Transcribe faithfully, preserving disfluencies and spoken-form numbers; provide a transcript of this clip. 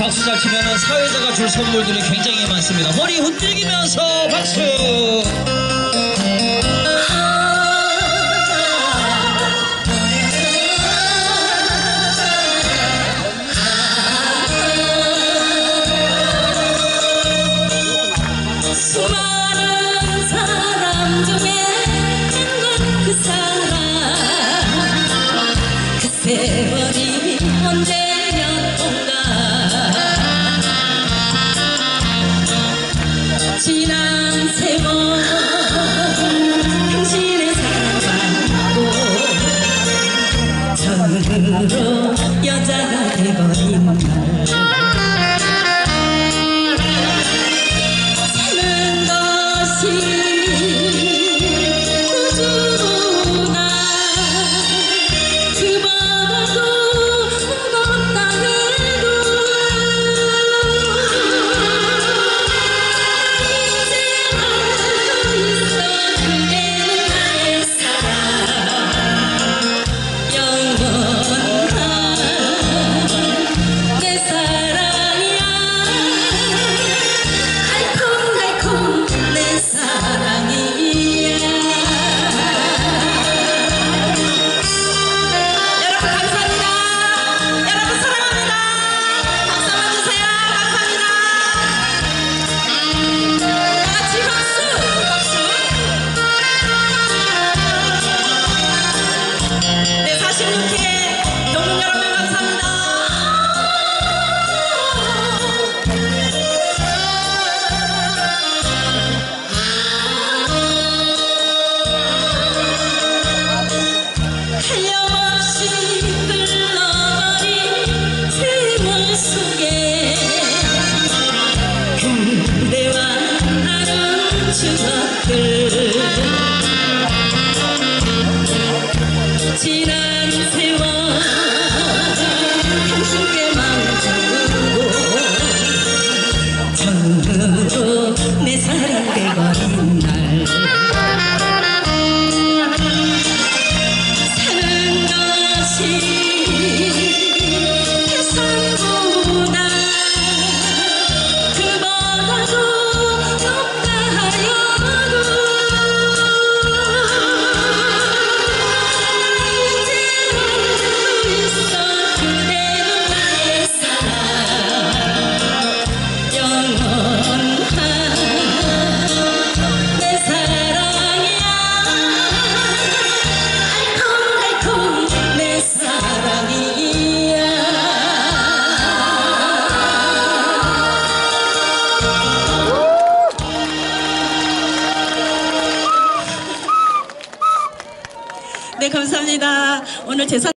박수 잘 치면 사회자가 줄 선물들이 굉장히 많습니다. 머리 흔들기면서 박수. 수많은 사람 중에 난 그 사람 그 세월이 언제였던가 지난 세월 당신의 사랑받고 처음으로 여자가 돼버린 날 지난 세월 당신께 마음 주고 처음으로 내 사랑 돼버린 날 사는 것이 세상보다 그보다도 높다하여도 네, 감사합니다. 오늘 제